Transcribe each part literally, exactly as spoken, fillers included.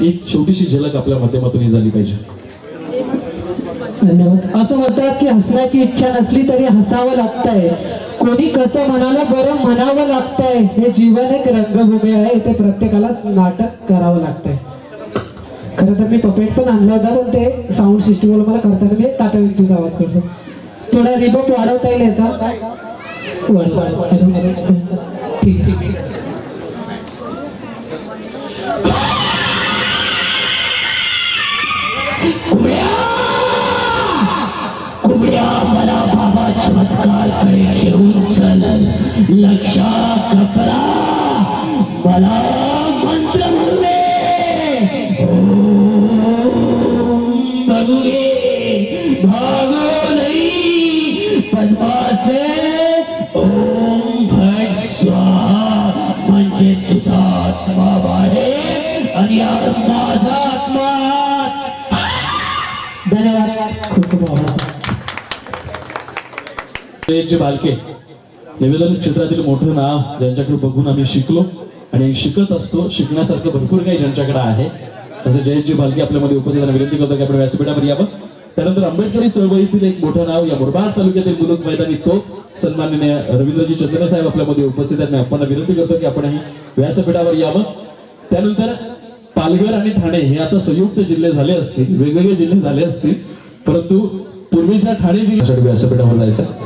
एक छोटीशी झलक आपल्या माध्यमातून झाली पाहिजे. धन्यवाद. असं म्हणतात की हसण्याची इच्छा नसली तरी हसावं लागतंय. कोणी कसं म्हणालं बरं म्हणावं लागतंय. हे जीवन एक रंगभूमी आहे. इथे प्रत्येकाला नाटक करावं लागतंय. खरं तर मी पपेट पण आणलं होता पण ते साऊंड सिस्टम मला करताना मी तात्या विंटूचा आवाज करतो. थोडा रिबप वाढवता येईल याचा. ठीक ठीक कुबड्या मला बाबा चमत्कार कडे घेऊन चल. लक्षा कपरा मला मंत्र बोलले. बघुरे भागो नाही पद्मासे ओम भट स्वाहा म्हणजे तुझा आत्मा बाहेर आणि माझा आत्मा. धन्यवाद. खूप खूप आभार. जे बालके निवेदन क्षेत्रातील मोठं नाव ज्यांच्याकडे बघून आम्ही शिकलो आणि शिकत असतो. शिकण्यासारखं भरपूर काही ज्यांच्याकडे आहे असं जयजी बालके आपल्यामध्ये उपस्थित विनंती करतो की आपण व्यासपीठावर यावं. त्यानंतर आंबेडकरी चळवळीतील एक मोठं नाव या मुरबाड तालुक्यातील मुलुक मैदानी तो सन्माननीय रवींद्रजी चंद्रे साहेब आपल्यामध्ये उपस्थित आहेत. आपण विनंती करतो की आपणही व्यासपीठावर यावं. त्यानंतर पालघर आणि ठाणे हे आता संयुक्त जिल्हे झाले असतील, वेगवेगळे जिल्हे झाले असतील, परंतु पूर्वीच्या ठाणे जिल्ह्यासाठी व्यासपीठावर जायचं.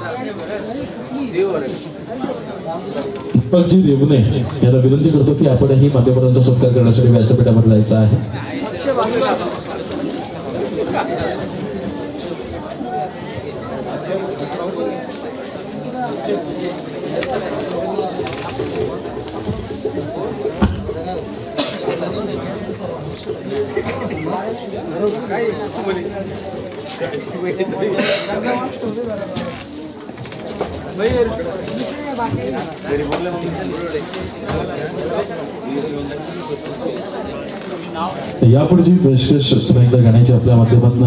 दीपकजी रेवणे याला विनंती करतो की आपणही मान्यवरांचा सत्कार करण्यासाठी व्यासपीठावर जायचं आहे. यापुढची पेशकश सुरेंद्र गाण्याची आपल्या माध्यमातून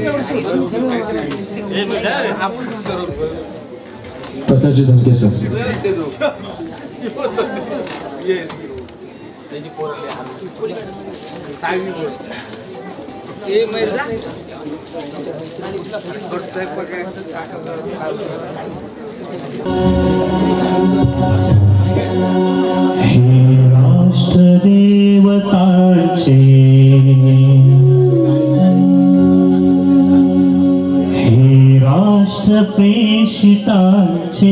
प्रकाशजी धनके सर. हे राष्ट्र देवतांचे हे राष्ट्र प्रेषितांचे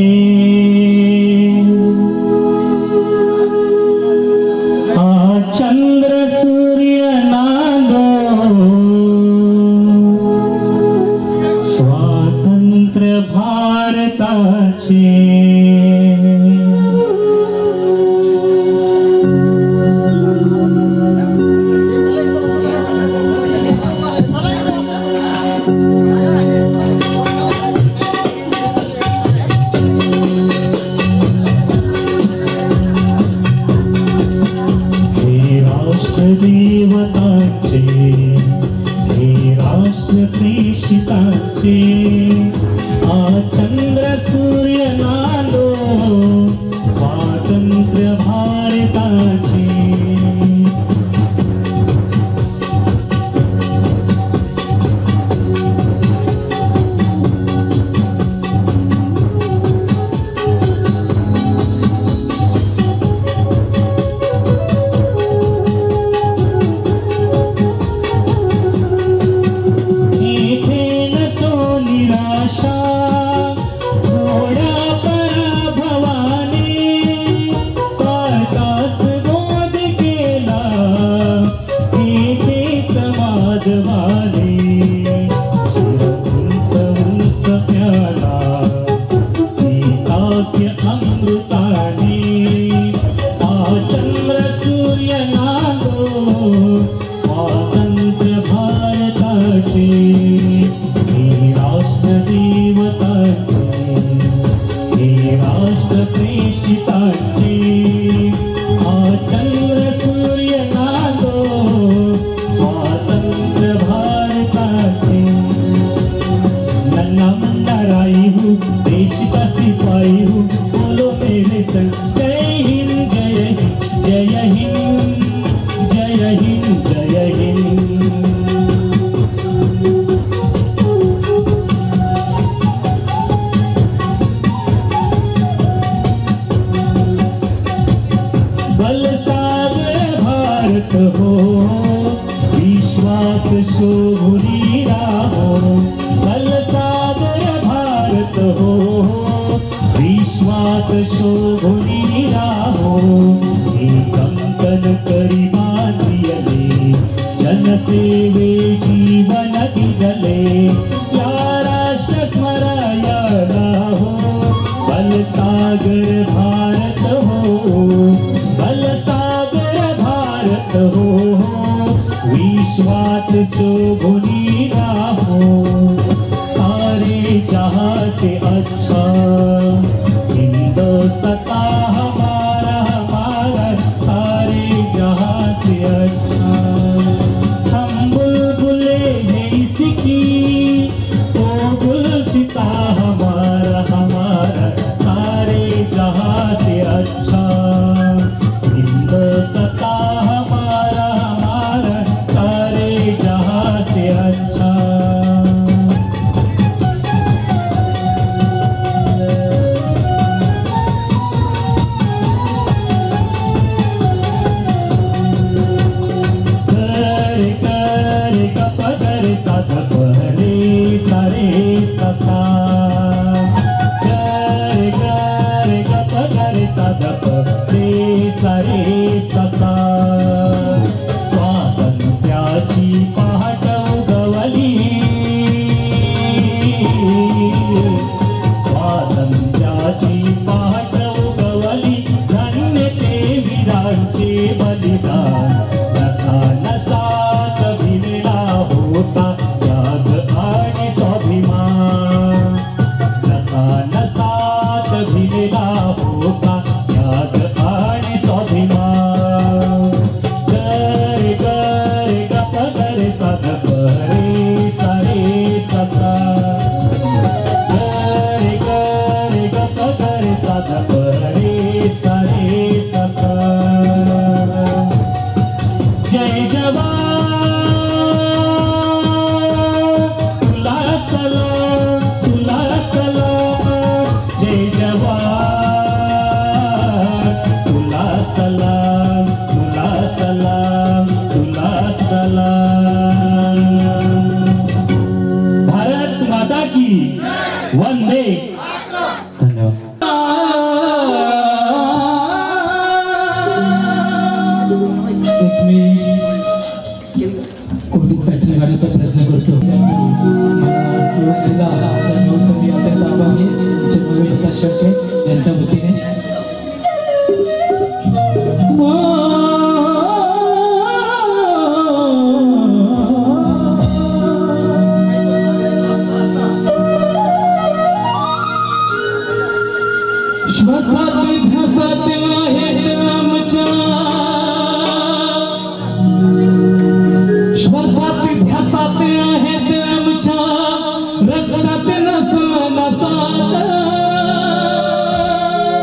आ चंद्र सूर्य नांदो स्वातंत्र्य भारताचे. देवतांचे हे राष्ट्र प्रेषितांचे आ चंद्र सूर्य नांदो स्वातंत्र्य भारताचे. जय हिंद जय जय हिंद। बलसागर भारत हो विश्वात शोभुनी राहो, बलसागर भारत हो विश्वात शोभुनी राहो। हे कंकण करी बांधियले जनसेवे जीवन दिजले, या राष्ट्र स्मराय राहो बलसागर भारत हो, बलसागर भारत हो विश्वात शोभुनी राहो। सारे जहां से अच्छा हिंदुस्ता हमारा हमारा, सारे जहां से अच्छा। हम बुलबुले हैं इसकी ओ गुलसिता हमारा हमारा, सारे जहां से अच्छा हिंदुस्ता हमारा हमारा, सारे जहां से अच्छा। कर कर गप कर सा सा पहरे सारे ससा, कर कर गप कर सा सा पहरे सारे ससा। स्वातंत्र्याची पहाट उगवली, स्वातंत्र्याची पहाट उगवली, धन्य ते वीरांचे बलिदान। नसा नसात भिनला होता त्याग आणि स्वाभिमान, नसा नसात भिनला होता त्याग आणि स्वाभिमान। कर कर गप कर सा गप रे सारे ससा, कर कर गप कर सा गप रे सारे ससा। जय जवान तुला सलाम तुला सलाम, जय जवान तुला सलाम तुला सलाम तुला सलाम। भारत माता की वंदे। धन्यवाद। एक मी कोणती बॅटरी गाण्याचा प्रयत्न करतो। मला योग दिला त्या योगचा मी अत्यंत आभारी आहे चिन्मय शेळके यांच्या वतीने। श्वासात ध्यासात आहेत आमच्या, श्वासात ध्यासात आहेत आमच्या, रक्तात नसा नसात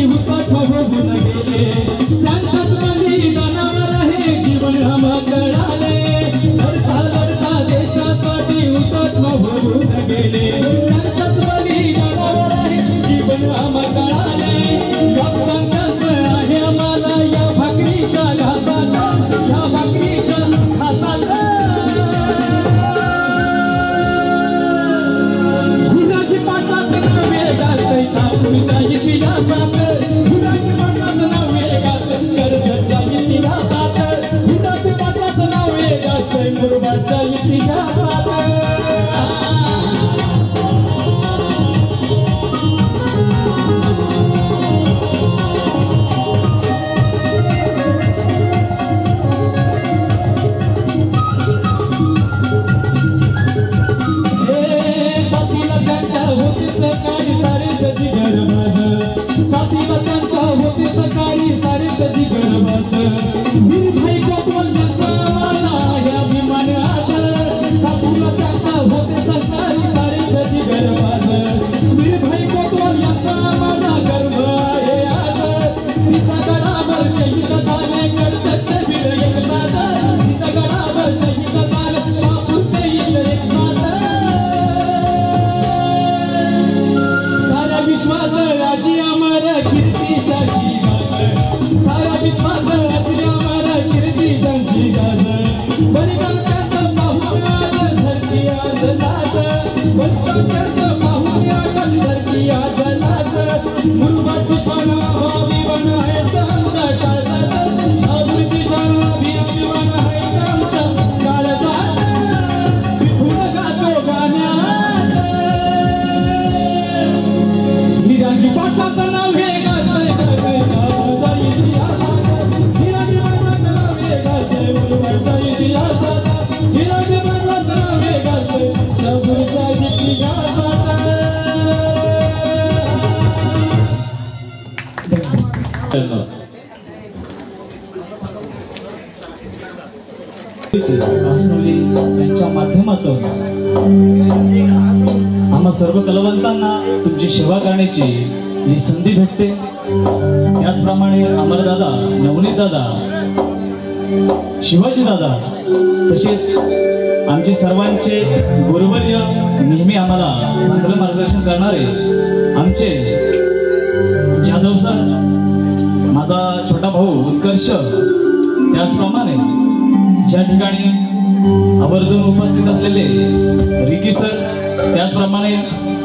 हुतात्मा होऊन गेले त्यांच्याच बलिदानावर हे जीवन आम्हा कळाले लढता लढता देशासाठी हुतात्मा होऊन गेले त्यांच्याच बलिदानावर हे जीवन आम्हा कळाले गप्पांचं आहे आम्हाला या भाकरीच्या घासात या भाकरीच्या घासात गुणाची पाटाचं नाव वेगात शापूरच्या इतिहासात गुणाची पाटाचं नाव वेगात कर्जतच्या इतिहासात गुणाची पाटाचं नाव वेगात मुरबाडच्या इतिहासात सकाळी सारे कधी गरबात सासीला त्यांच्या होती सकाळी सारे कधी गरबात वीरभाई कोतवाल यांचा आम्हाला ह्या अभिमान आज सासूला त्यांच्या होते सकाळी सारे कधी गरबात वीरभाई कोतवाल यांचा आम्हाला गर्व आहे आज सीता गडावर शहीद झाले कर्जतचे वीर एकनाथ सीता गडावर शहीद झाले शापूरचे वीर एकनाथ विश्वास राजी अमर कीर्ती त्यांची गाज सारा विश्वास राजी अमर कीर्ती त्यांची गाज बलिदानाचं पाहून आज धरती आज लाज बलिदानाचं पाहून आकाश धरती आज लाज मुरबाडची शान अभिमान आहे आमच्या काळजात शाबुरची शान अभिमान आहे आमच्या काळजात विठुर गातो गाण्यात हिराजी पाटाचं नाव वेगाचं शापूरचा इतिहासात हिराजी पाटाचं नाव वेगाचं मुरबाडचा इतिहासात हिराजी पाटाचं नाव वेगाचं शापूरचा इतिहासात यांच्या माध्यमातून आम्हा सर्व कलावंतांना तुमची सेवा करण्याची जी संधी भेटते त्याचप्रमाणे अमरदादा नवनीत दादा शिवाजी दादा तसेच आमचे सर्वांचे गुरुवर्य नेहमी आम्हाला चांगलं मार्गदर्शन करणारे आमचे जाधव सर माझा छोटा भाऊ उत्कर्ष त्याचप्रमाणे ज्या ठिकाणी आवर्जून उपस्थित असलेले रिकी सर त्याचप्रमाणे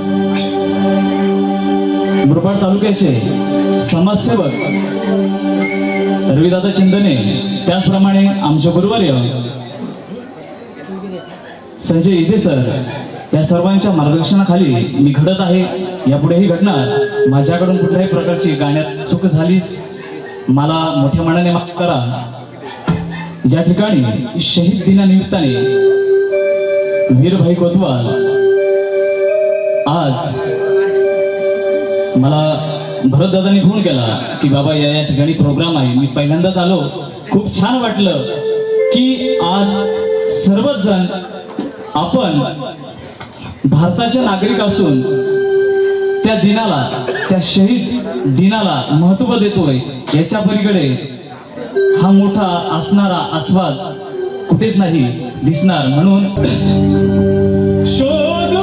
मुरबाड तालुक्याचे समाजसेवक रविदादा चिंदने त्याचप्रमाणे आमचे गुरुवर्य संजय इथे सर या सर्वांच्या मार्गदर्शनाखाली मी घडत आहे यापुढेही घडणार माझ्याकडून कुठल्याही प्रकारची गाण्यात चूक झालीस मला मोठ्या मनाने माफ करा ज्या ठिकाणी शहीद दिनानिमित्ताने वीरभाई कोतवाल आज मला भरतदादांनी फोन केला की बाबा या या ठिकाणी प्रोग्राम आहे मी पहिल्यांदाच आलो खूप छान वाटलं की आज सर्वच जण आपण भारताचे नागरिक असून त्या दिनाला त्या शहीद दिनाला महत्त्व देतोय याच्या पलीकडे हा मोठा असणारा आस्वाद कुठेच नाही दिसणार म्हणून शोधू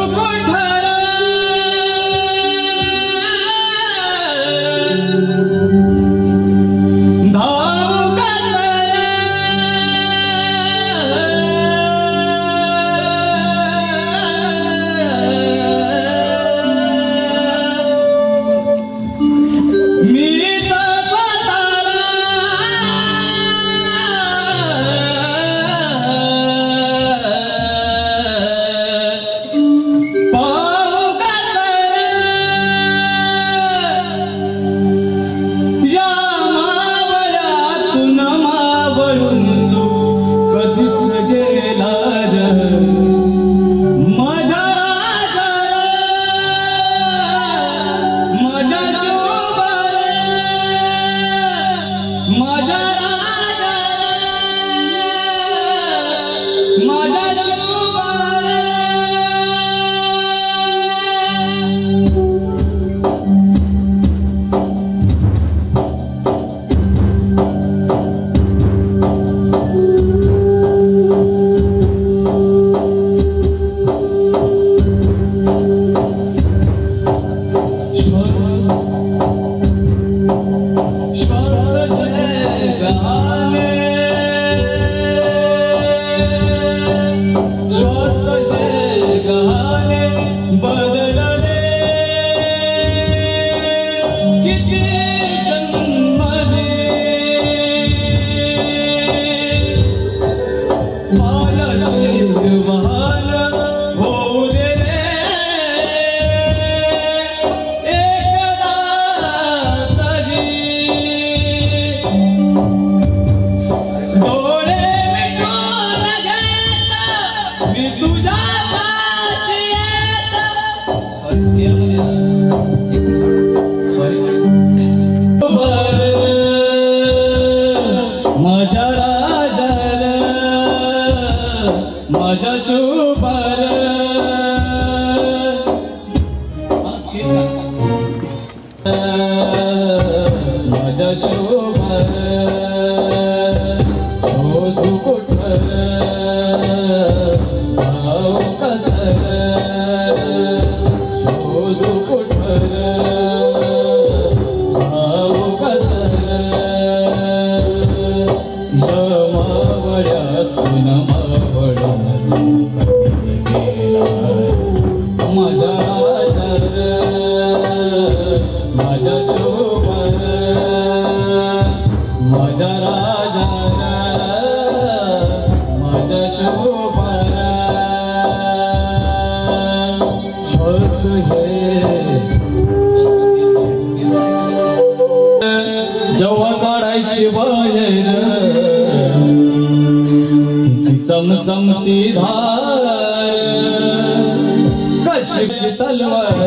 माझ्या राजार माझ्या शुभार माझ्या शुभार शोधू कुठं भाव कसं शोधू कुठं भाव कसं जमावळ्यातून मावळून गेला माझ्या राजार माझ्या शोभार माझ्या राजार माझ्या शोभार श्वास हे जेव्हा काढायची बाहेर तिची चमचमती धार कशीची तलवार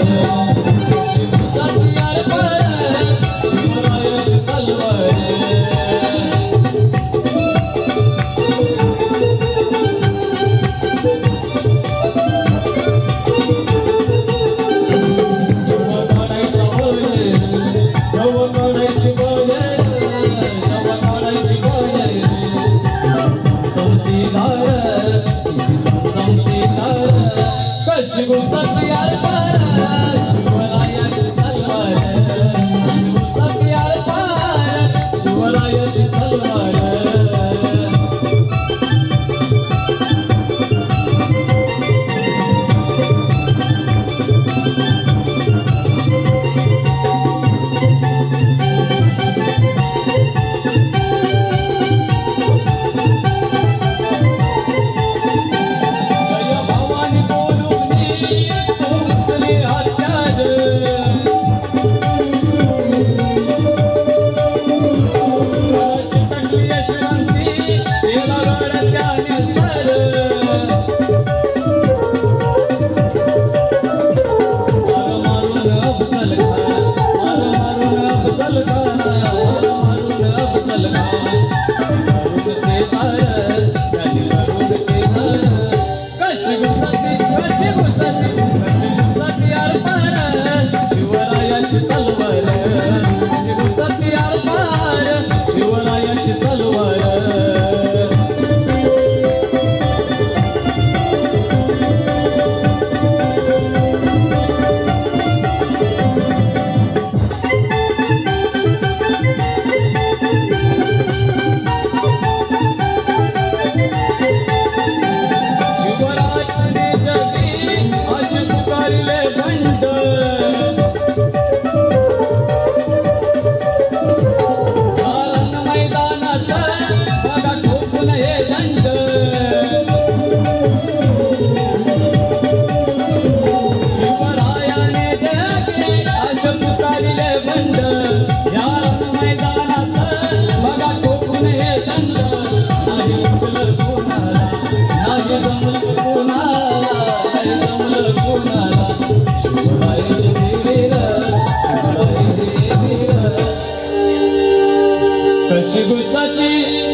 कशी घुसाची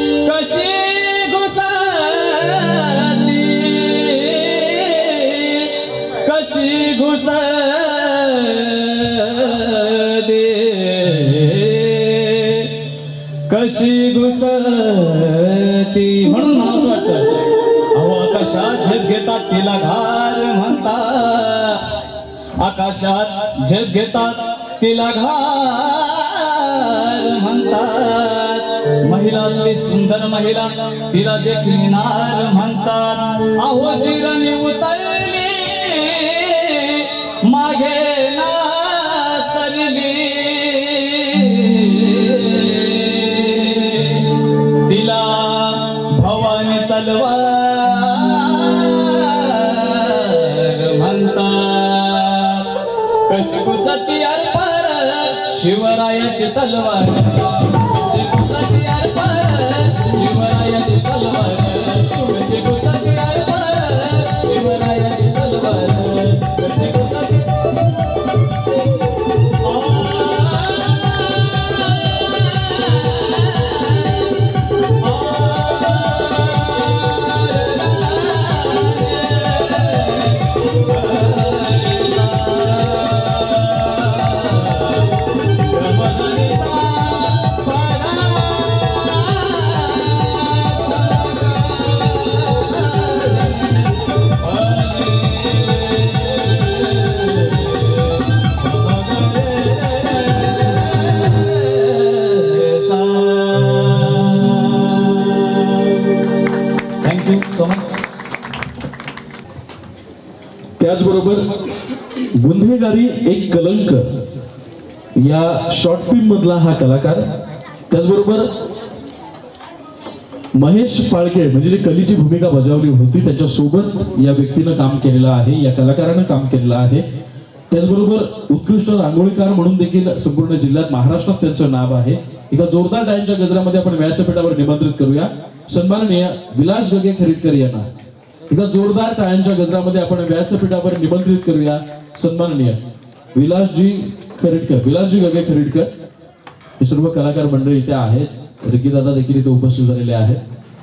कशी घुसाती कशी घुसते कशी घुसती म्हणून मला असं वाटतं अहो आकाशात झेप घेतात तिला घार म्हणतात आकाशात झेप घेतात तिला घार म्हणतात महिलातली सुंदर महिला तिला देखणार म्हणतात अहो चिरणी उतरली मागे ना सरली तिला भवानी तलवार म्हणतात कशी घुसती अर्पार शिवरायाची तलवार कशी घुसती अर्पार शिवरायाची तलवार कशी घुसती अर्पार शिवरायाची तलवार कशी घुसती त्याचबरोबर गुन्हेगारी एक कलंक या शॉर्ट फिल्म मधला हा कलाकार, त्याचबरोबर महेश फाळके म्हणजे जे कलीची भूमिका बजावली होती त्याच्या सोबत या व्यक्तीनं काम केलेलं आहे, या कलाकारानं काम केलेलं आहे. त्याचबरोबर उत्कृष्ट रांगोळीकार म्हणून देखील संपूर्ण जिल्ह्यात महाराष्ट्रात त्यांचं नाव आहे. एका जोरदार टाळ्यांच्या गजरामध्ये आपण व्यासपीठावर निमंत्रित करूया सन्माननीय विलास गगे खरिटकर यांना. एका जोरदार टाळ्यांच्या गजरामध्ये आपण व्यासपीठावर निमंत्रित करूया सन्माननीय विलासजी खरिटकर, विलासजी गगे खरिटकर. हे सर्व कलाकार मंडळी इथे आहेत. रिकी दादा देखील इथे उपस्थित झालेले आहेत.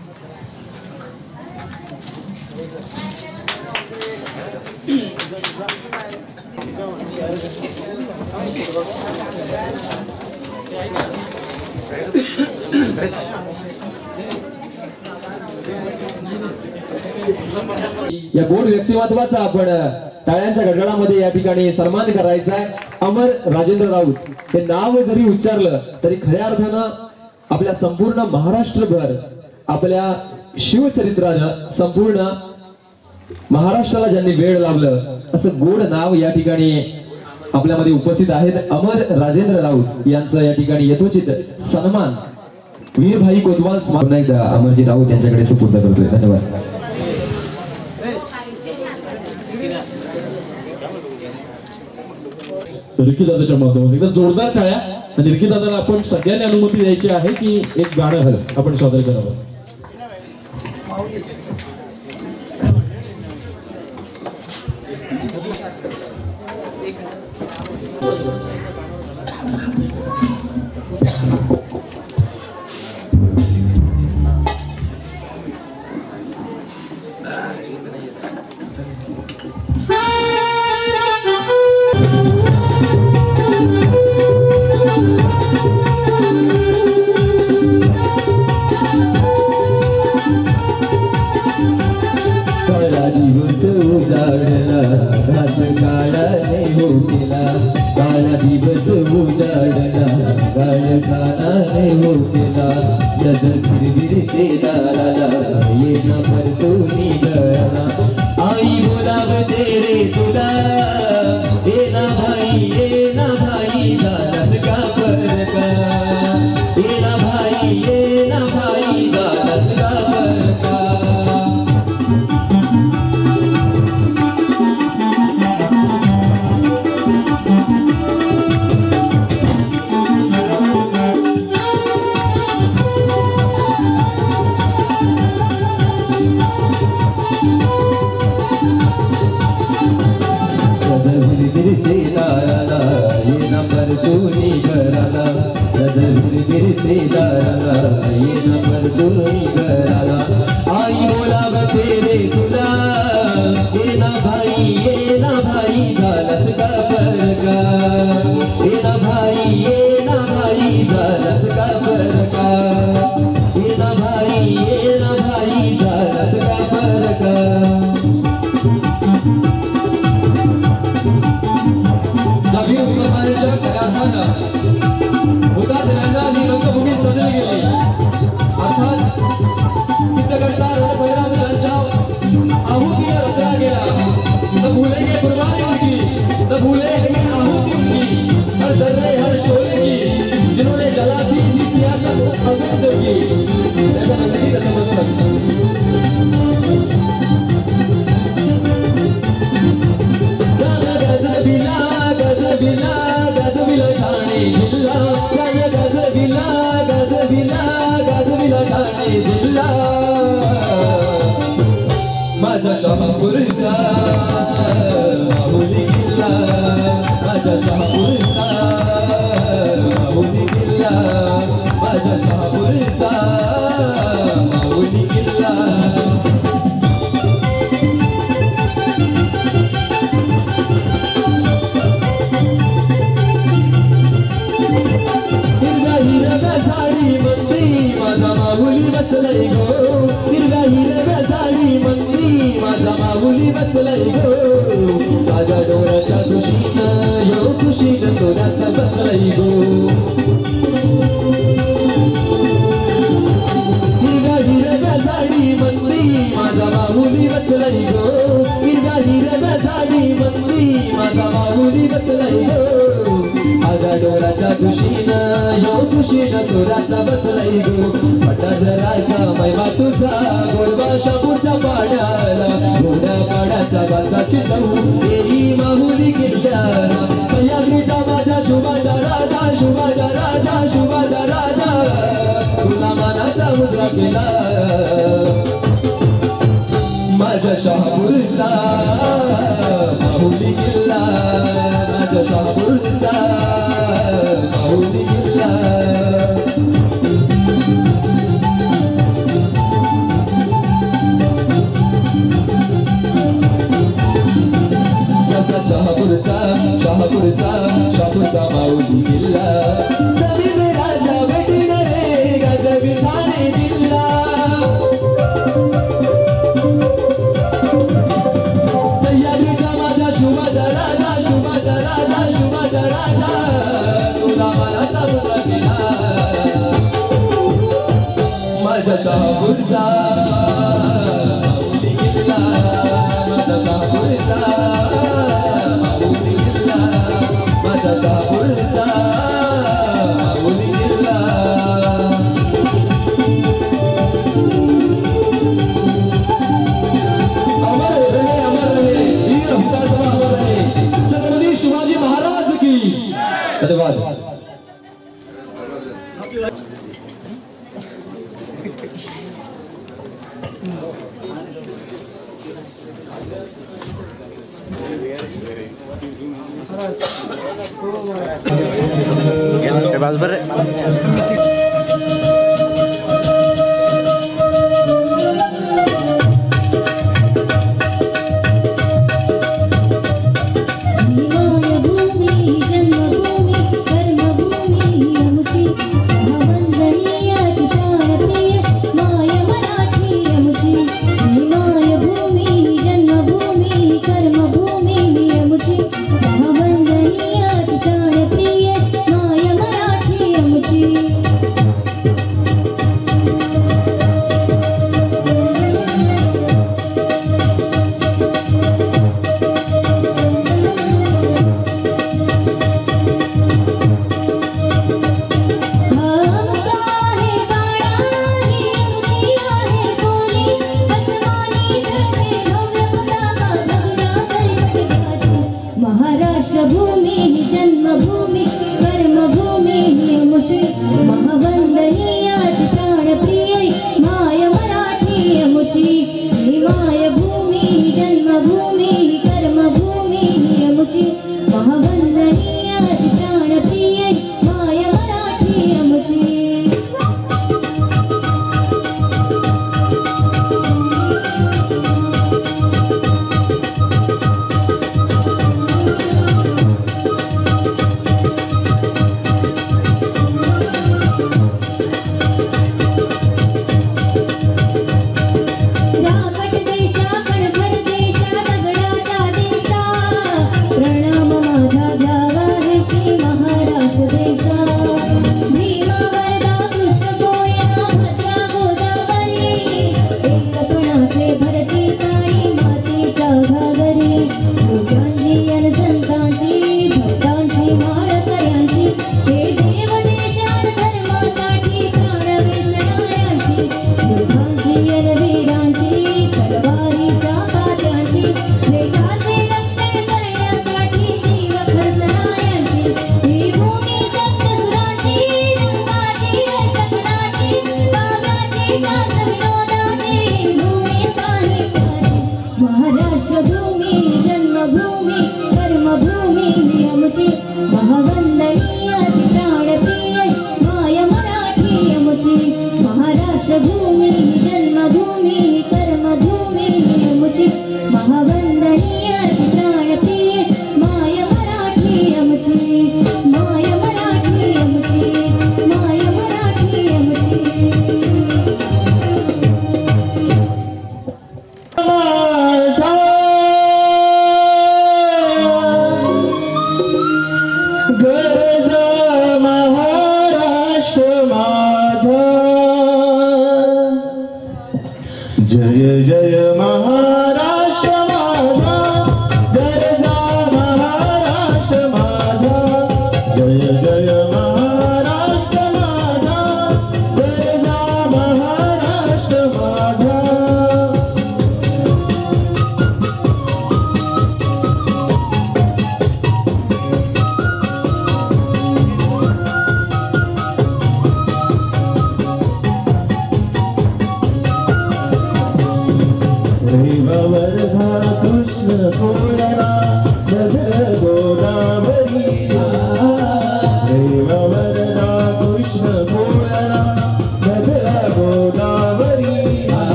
या गोड व्यक्तिमत्वाचा आपण टाळ्यांच्या गडगडामध्ये या ठिकाणी सन्मान करायचा आहे. अमर राजेंद्र राऊत हे नाव जरी उच्चारलं तरी खऱ्या अर्थानं आपल्या संपूर्ण महाराष्ट्रभर आपल्या शिवचरित्रानं संपूर्ण महाराष्ट्राला ज्यांनी वेळ लावलं असं गोड नाव या ठिकाणी आपल्यामध्ये उपस्थित आहेत. अमर राजेंद्र राऊत यांचं या ठिकाणी यथोचित सन्मान वीरभाई कोतवाल पुन्हा एकदा अमरजी राऊत यांच्याकडे सुपूर्द करतोय. धन्यवाद. रिकी दादाच्या माध्यमातून एकदा जोरदार टाळ्या. आणि रिकी दादाला आपण सगळ्यांनी अनुमती द्यायची आहे की एक गाणं आपण सादर करावं. आई बोलावते रे तुला, ये ना भाई ये ना भाई झालंच का फरक, ये ना भाई ये ना भाई झालंच का फरक. ये नंबर तूनी घराला, नजर गिरते दाराला, ये नंबर तूनी घराला. आई बोलावते रे तुला, ये ना भाई ये ना भाई झालंच का फरक, ये ना भाई ये ना भाई झालंच का फरक, ये ना भाई ये ना भाई झालंच का फरक. जागीर मुसलमानांच्या जगाताना हुतात्म्यांना ही रंगभूमी सजली गेली. अर्थात सिद्धगडचा रणभैरव ज्यांच्या आहुतीने रचला गेला. न भूलेंगे कुर्बानी उनकी, न भूलेंगे आहुति उनकी, हर दर्रे हर शोले की, जिन्होंने जला दी थी प्यार को अमृत की. ऐसा नजरी नतमस्तक गजबिला गजबिला गजबिला ठाणे जिल्हा, गजबिला गजबिला गजबिला ठाणे जिल्हा. माझा शहापूरचा माहुली किल्ला, माझा शहापूरचा माहुली किल्ला, माझा शहापूरचा माहुली किल्ला. माझा माऊली बसलय गो, हिरव्या हिरव्या झाडी मंत्री माझा माऊली बसलय गो. माझ्या डोळ्याच्या खुशीनं यो खुशीनं डोळ्यात बसलय गो. हिरव्या हिरव्या झाडी मंत्री माझा माऊली बसलय गो, हिरव्या हिरव्या झाडी कुशीन तुराचा बसलाई गो भटाजराचा मैमा तुझा गोरबा शापूरच्या पाण्याला गोड्या पाण्याच्या बाचा चितू देई माहुली किल्ल्याला सह्याद्रीचा माझ्या शुभाचा राजा शुभाचा राजा शुभाचा राजा तुला मानाचा मुद्रा केला माझ्या शहापूरचा माहुली किल्ला माझ्या शहापूरचा माहुली किल्ला माझा शहापूरचा शहापूरचा शहापूरचा माहुली किल्ला जमीन राजा बेटीन रे गजबी ठाणे जिल्हा सह्याद्रीचा माझा शुभाचा राजा शुभाचा राजा शुभाचा राजा तुला मनाचा मुद्रा केला माझ्या शहापूरचा माहुली किल्ला माझा शहापूरचा माहुली किल्ला माझा शहापूरचा माहुली किल्ला अमर रहे अमर रहे वीर हुतात्मा अमर रहे छत्रपती शिवाजी महाराज की धन्यवाद। जय जय महाराष्ट्र माझा, गरजा महाराष्ट्र माझा, जय जय महाराष्ट्र माझा.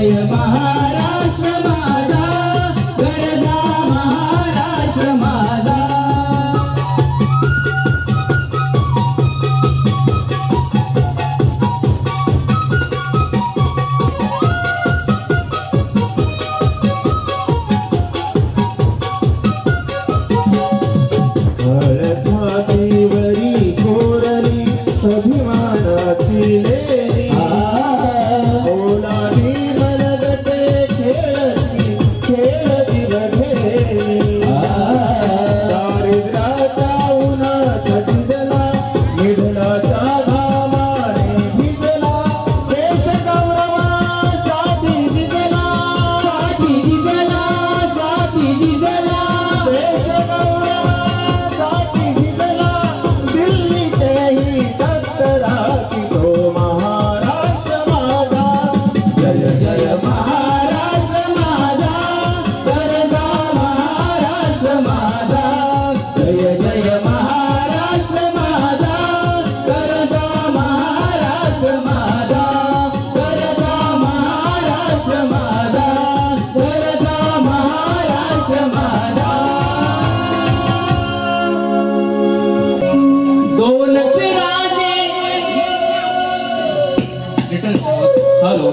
जय महाराष्ट्र माझा गरजा महाराष्ट्र माझा छातीवरी कोरली अभिमानाची लेणी ओलावी मनगटे खेळती खेळती रघेनी दारिद्र्याच्या उन्हात भिजला निधनाच्या घामाने भिजला देश गौरवासाठी भिजला साठी दिगला साठी दिगला देश गौरवासाठी भिजला दिल्लीचेही डॉक्टराची तो महाराष्ट्र माझा जय जय महाराष्ट्र माझा गरजा महाराष्ट्र माझा जय जय महाराष्ट्र माझा गरजा महाराष्ट्र माझा गरजा महाराष्ट्र माझा गरजा महाराष्ट्र माझा दोनच राजे हॅलो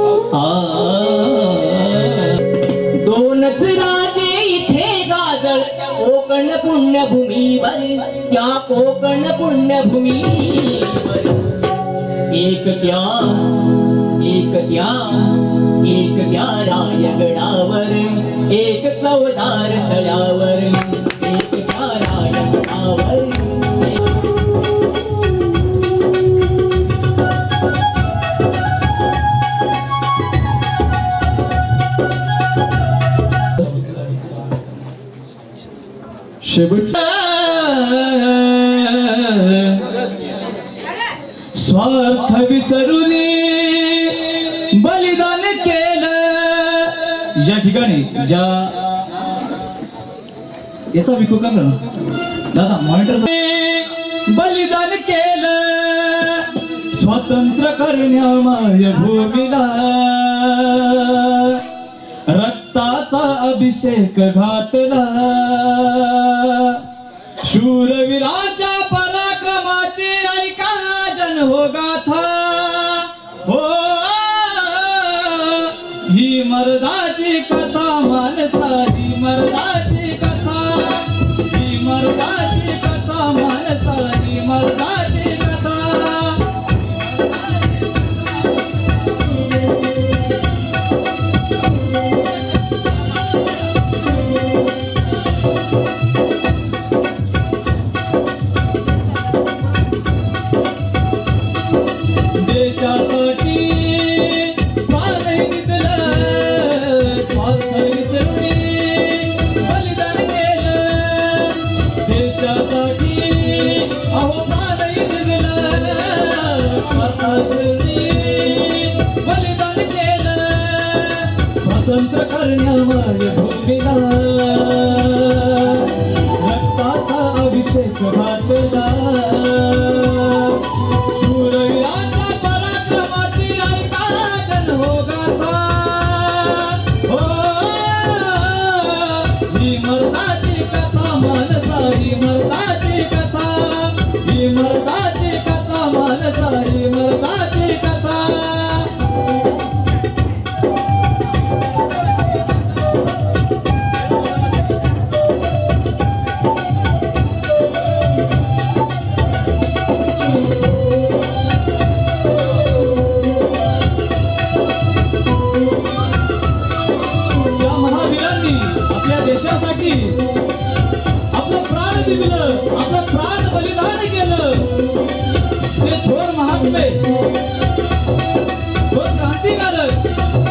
दोनच राजे इथे गाजळ कोकण पुण्यभूमीवर त्या कोकण पुण्यभूमीवर एक त्या एक त्या एक त्या रायगडावर एक चवदार तळ्यावर एक त्या रायगडावर शेवट स्वार्थ विसरून बलिदान केलं या ठिकाणी ज्या याचा विको कर ना दादा मॉनिटर बलिदान केलं स्वतंत्र करण्या मायभूमीला रक्ताचा अभिषेक घातला शूरवीराच्या पराक्रमाची ऐका जन हो गाथा हो ही मर्दाची कथा मानसा ही मर्दाची कथा ही मर्दाची कथा मानसा ही मर्दाची कथा देशासाठी प्राणही दिलं स्वार्थ विसरून बलिदान केलं देशासाठी अहो प्राणही दिलं स्वार्थ विसरून बलिदान केलं स्वतंत्र करण्यावर भूमीला रक्ताचा अभिषेक घातला शूरवीराच्या पराक्रमाची ऐका जन हो गाथा हो ही मर्दाची कथा मानसा ही मर्दाची कथा ही मर्दाची कथा मानसा ही मर्दाची कथा ज्या महावीरांनी आपल्या देशासाठी आपलं प्राण दिलं आपलं प्राण बलिदान केलं ते थोर महात्मे थोर क्रांतिकारक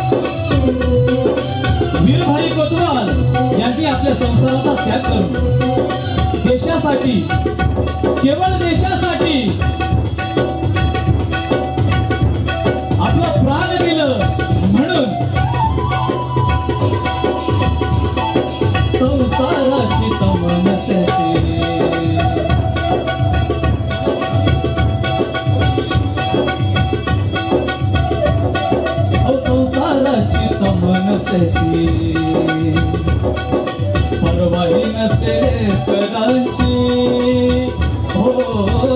वीरभाई कोतवाल यांनी आपल्या संसाराचा त्याग करून देशासाठी केवळ देशासाठी आपलं प्राण दिलं म्हणून संसाराची तमनसाठी अहो संसाराची नसे ती परवाही नसे करांची हो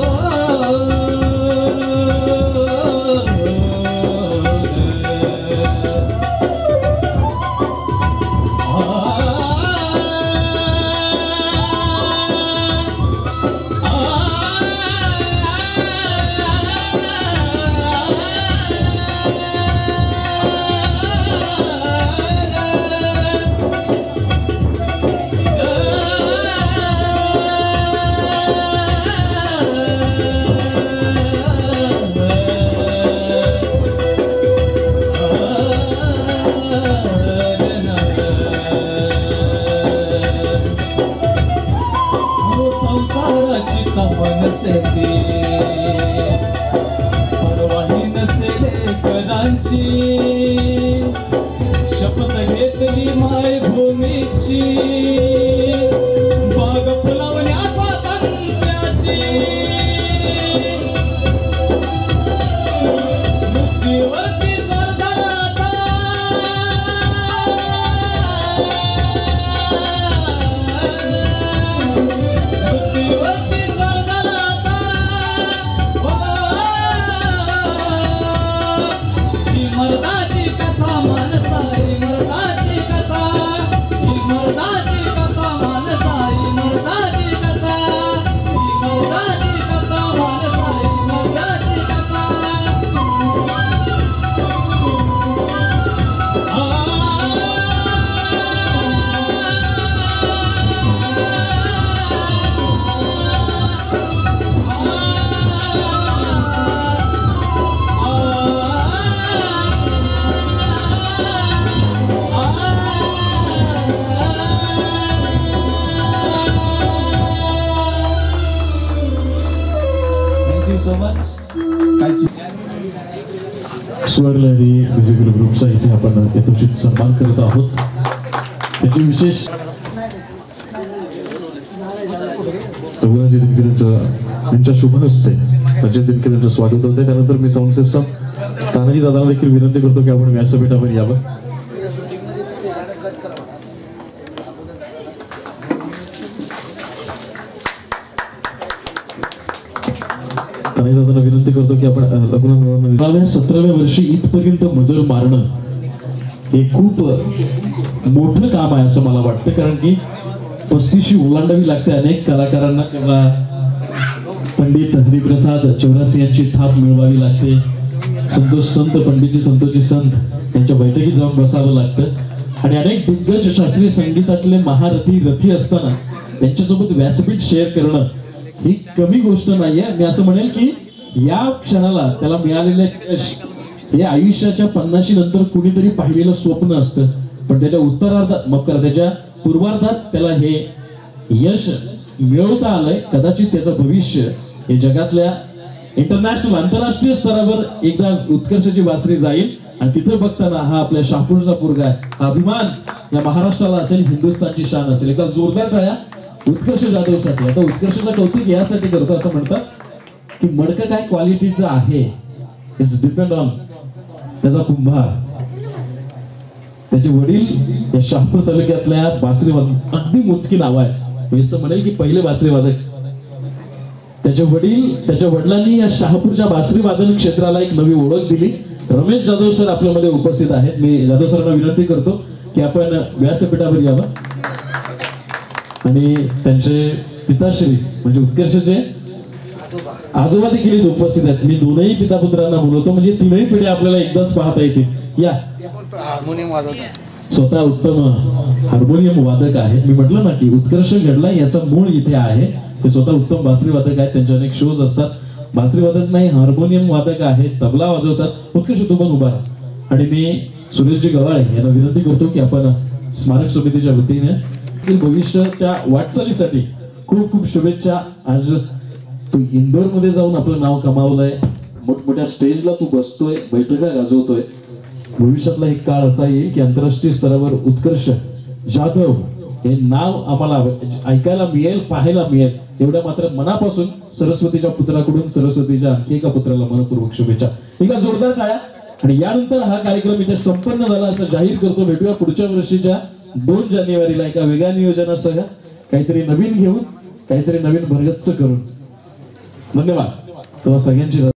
परवाही नसे करांची शपथ घेतली माय भूमीची बाग फुलवण्या स्वातंत्र्याची मुक्तीवरती सरदाराचा मुक्तीवरती मर्दाची कथा मानसाई मर्दाची कथा ही मर्दाची कथा मानसाई मर्दाची कथा ही मर्दाची कथा मानसाई मर्दाची कथा स्वरलहरी म्युझिकल ग्रुपचा इथे आपण यथोचित सन्मान करत आहोत. त्याची विशेष रघुनाथजी दिनकरांचं यांच्या शुभ हस्ते अजय दिनकरांचं स्वागत होते. त्यानंतर मी साऊंड सिस्टम तानाजी दादांना देखील विनंती करतो की आपण व्यासपीठावर यावं. दादांना विनंती करतो की आपण लग्नाव्या सतराव्या वर्षी इथपर्यंत मजल मारणं हे खूप मोठं काम आहे असं मला वाटतं. कारण की पस्तीशी ओलांडावी लागते अनेक कलाकारांना किंवा पंडित हरिप्रसाद चौरासी यांची थाप मिळवावी लागते. संतोष संत पंडितजी संतोषजी संत यांच्या बैठकीत जाऊन बसावं लागतं आणि अनेक दिग्गज शास्त्रीय संगीतातले महारथी रथी असताना त्यांच्यासोबत व्यासपीठ शेअर करणं ही कमी गोष्ट नाहीये. मी असं म्हणेल की या क्षणाला त्याला मिळालेले यश हे आयुष्याच्या पन्नाशी नंतर कुणीतरी पाहिलेलं स्वप्न असतं, पण त्याच्या उत्तरार्धात मग करा त्याच्या पूर्वार्धात त्याला हे यश मिळवता आलंय. कदाचित त्याचं भविष्य हे जगातल्या इंटरनॅशनल आंतरराष्ट्रीय स्तरावर एकदा उत्कर्षाची वासरी जाईल आणि तिथे बघताना हा आपल्या शहापूरचा पोरगा आहे, हा अभिमान या महाराष्ट्राला असेल, हिंदुस्थानची शान असेल. एकदा जोरदार टाळ्या उत्कर्ष जाधवसाठी. आता उत्कर्षाचं कौतुक यासाठी करतो असं म्हणतात की मडकं काय क्वालिटीचं आहे इट्स डिपेंड ऑन त्याचा कुंभार. त्याचे वडील या शहापूर तालुक्यातल्या बासरी वादक अगदी मोजकी नाव आहे. मी असं म्हणेल की पहिले बासरी वादक. त्याचे वडील त्याच्या वडिलांनी या शहापूरच्या बासरी वादन क्षेत्राला एक नवी ओळख दिली. रमेश जाधव सर आपल्यामध्ये उपस्थित आहेत. मी जाधव सरांना विनंती करतो की आपण व्यासपीठावर यावं आणि त्यांचे पिताश्री म्हणजे उत्कर्षचे आजोबा देखील उपस्थित आहेत. मी दोनही पितापुत्रांना बोलवतो म्हणजे तीनही पिढ्या आपल्याला एकदाच पाहता येतील. या स्वतः उत्तम हार्मोनियम वादक आहेत. मी म्हटलं ना की उत्कर्ष घडला याचा मूळ इथे आहे. ते स्वतः उत्तम बासरी वादक आहेत. त्यांचे अनेक शोज असतात. बासरी वादक नाही हार्मोनियम वादक आहेत, तबला वाजवतात. उत्कर्ष तू पण उभा राहा. आणि मी सुरेशजी गवाळे यांना विनंती करतो की आपण स्मारक समितीच्या वतीने भविष्याच्या वाटचालीसाठी खूप खूप शुभेच्छा. आज तू इंदोर मध्ये जाऊन आपलं नाव कमावलंय, मोठमोठ्या स्टेजला तू बसतोय, बैठका गाजवतोय. भविष्यातला एक काळ असा येईल की आंतरराष्ट्रीय स्तरावर उत्कर्ष जाधव हे नाव आम्हाला ऐकायला मिळेल, पाहायला मिळेल. एवढ्या मात्र मनापासून सरस्वतीच्या पुत्राकडून सरस्वतीच्या आणखी एका पुत्राला मनपूर्वक शुभेच्छा. एका जोरदार टाळ्या. आणि यानंतर हा कार्यक्रम इथे संपन्न झाला असं जाहीर करतो. भेटूया पुढच्या वर्षीच्या दोन जानेवारीला एका वेगळ्या नियोजनासह, काहीतरी नवीन घेऊन, काहीतरी नवीन भरगच्च करून. धन्यवाद. तेव्हा सगळ्यांची